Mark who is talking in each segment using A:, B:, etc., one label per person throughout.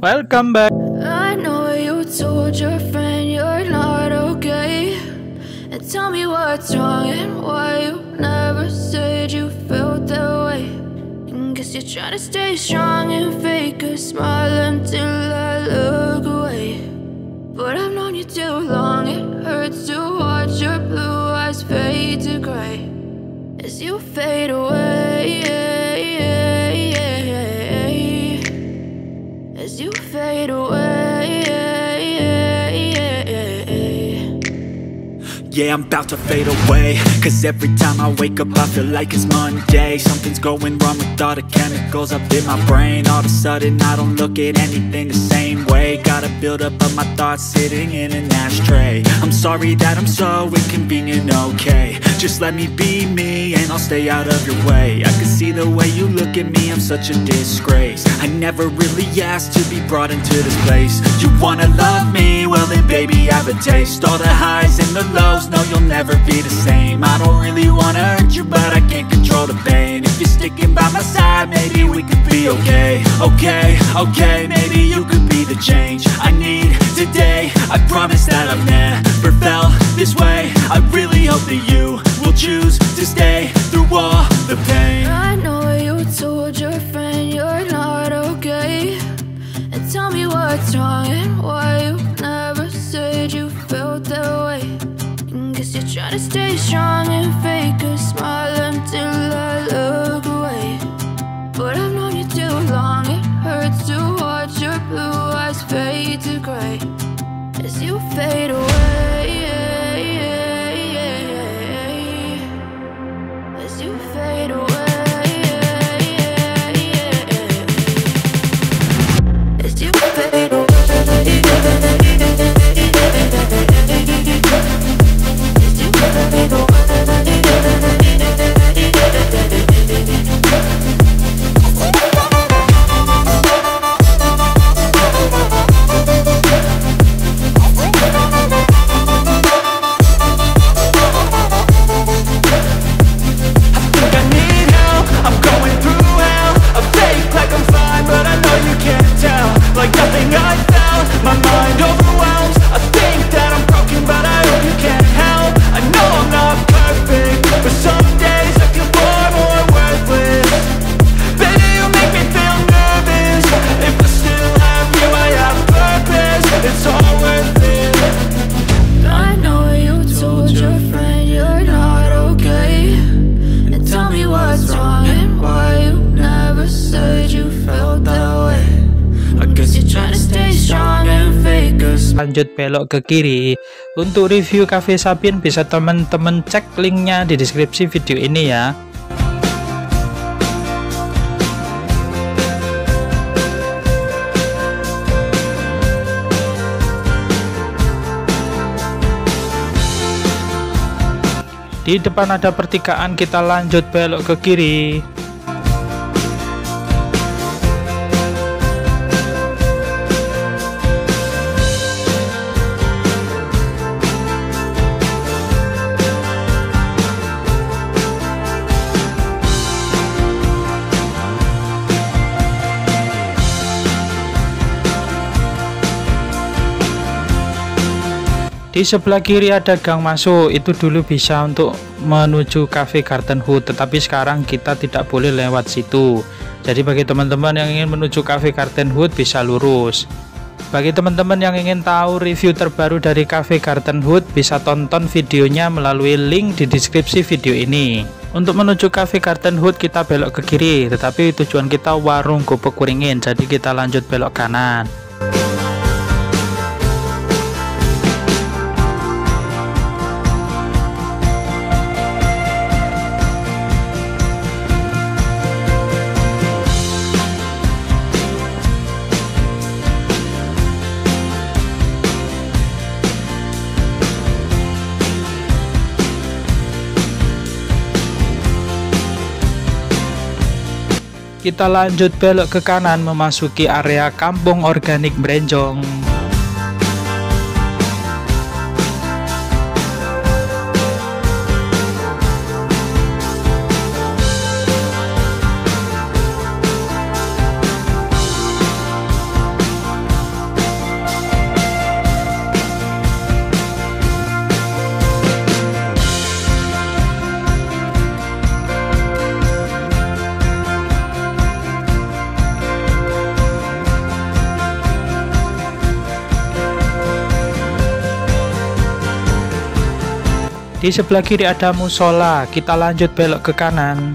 A: welcome back.
B: I know you told your friend you're not okay, and tell me what's wrong and why you never said you felt that way. And guess you're trying to stay strong and fake a smile until I look away. But I've known you too long, it hurts to watch your blue eyes fade to gray as you fade away, as you fade away.
C: Yeah, I'm about to fade away, cause every time I wake up I feel like it's Monday. Something's going wrong with all the chemicals up in my brain. All of a sudden I don't look at anything the same way. Gotta build up of my thoughts sitting in an ashtray. I'm sorry that I'm so inconvenient, okay. Just let me be me and I'll stay out of your way. I can see the way you look at me, I'm such a disgrace. I never really asked to be brought into this place. You wanna love me? Well then baby have a taste. All the highs and the lows, no you'll never be the same. I don't really wanna hurt you but I can't control the pain. If you're sticking by my side maybe we could be okay. Okay, maybe you could be the change I need today. I promise that I've never felt this way. I really hope that you will choose to stay through all the pain.
B: I know you told your friend you're not okay, and tell me what's wrong and why you never said you felt that way. And guess you're trying to stay strong and fake a smile until I look away. But I've known you too long, it hurts to watch your blue eyes fade to gray as you fade away, as you fade away, as you fade away.
A: Lanjut belok ke kiri. Untuk review Cafe Sapien bisa teman-teman cek linknya di deskripsi video ini ya. Di depan ada pertigaan, kita lanjut belok ke kiri. Di sebelah kiri ada gang masuk, itu dulu bisa untuk menuju Cafe Garden Hood, tetapi sekarang kita tidak boleh lewat situ. Jadi bagi teman-teman yang ingin menuju Cafe Garden Hood bisa lurus. Bagi teman-teman yang ingin tahu review terbaru dari Cafe Garden Hood bisa tonton videonya melalui link di deskripsi video ini. Untuk menuju Cafe Garden Hood kita belok ke kiri, tetapi tujuan kita warung Gubuk Kuringin, jadi kita lanjut belok kanan. Kita lanjut belok ke kanan memasuki area Kampung Organik Brenjong. Di sebelah kiri ada musola, kita lanjut belok ke kanan.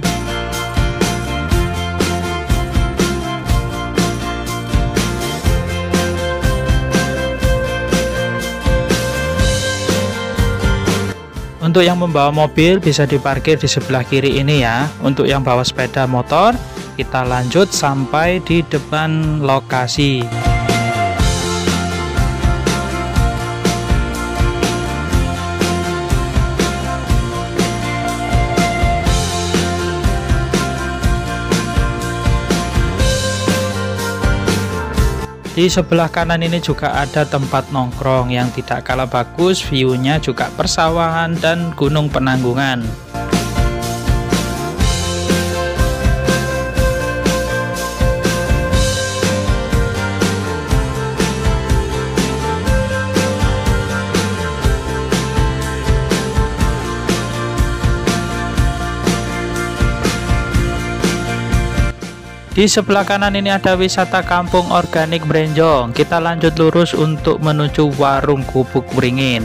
A: Untuk yang membawa mobil bisa diparkir di sebelah kiri ini ya. Untuk yang bawa sepeda motor, kita lanjut sampai di depan lokasi. Di sebelah kanan ini juga ada tempat nongkrong yang tidak kalah bagus, view-nya juga persawahan dan Gunung Penanggungan. Di sebelah kanan ini ada wisata kampung organik Brenjong. Kita lanjut lurus untuk menuju warung gubuk Wringin.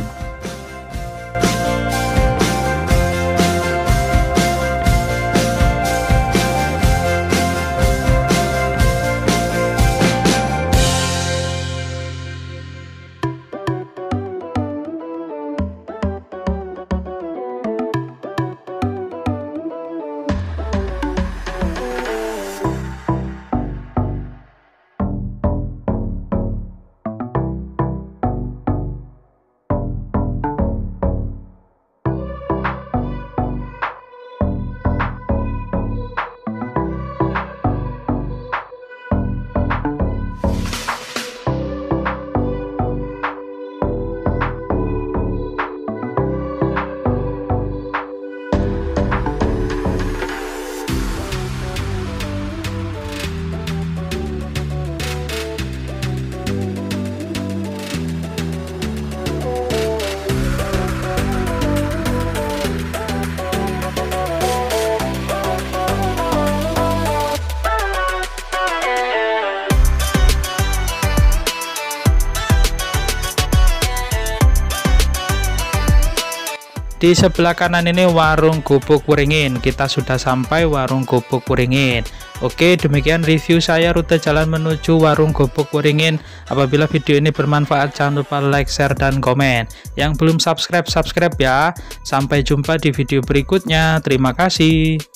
A: Di sebelah kanan ini warung gubuk Wringin. Kita sudah sampai warung gubuk Wringin. Oke, demikian review saya rute jalan menuju warung gubuk Wringin. Apabila video ini bermanfaat, jangan lupa like, share, dan komen. Yang belum subscribe, subscribe ya. Sampai jumpa di video berikutnya. Terima kasih.